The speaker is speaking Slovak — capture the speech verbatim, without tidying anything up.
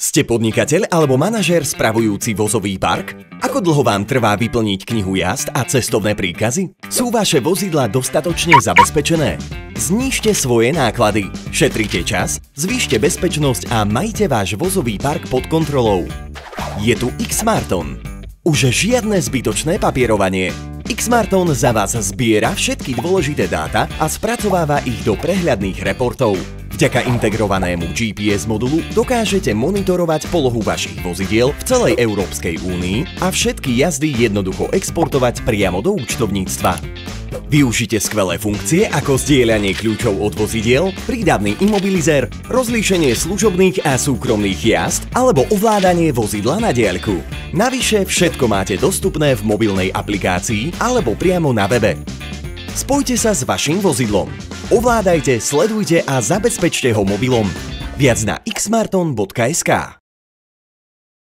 Ste podnikateľ alebo manažér spravujúci vozový park? Ako dlho vám trvá vyplniť knihu jazd a cestovné príkazy? Sú vaše vozidlá dostatočne zabezpečené? Znížte svoje náklady, šetrite čas, zvýšte bezpečnosť a majte váš vozový park pod kontrolou. Je tu X-Marton. Už žiadne zbytočné papierovanie. X-Marton za vás zbiera všetky dôležité dáta a spracováva ich do prehľadných reportov. Vďaka integrovanému G P S modulu dokážete monitorovať polohu vašich vozidiel v celej Európskej únii a všetky jazdy jednoducho exportovať priamo do účtovníctva. Využite skvelé funkcie ako zdieľanie kľúčov od vozidiel, prídavný imobilizér, rozlíšenie služobných a súkromných jazd alebo ovládanie vozidla na diaľku. Navyše všetko máte dostupné v mobilnej aplikácii alebo priamo na webe. Spojte sa s vaším vozidlom. Ovládajte, sledujte a zabezpečte ho mobilom. Viac na x marton bodka es ká.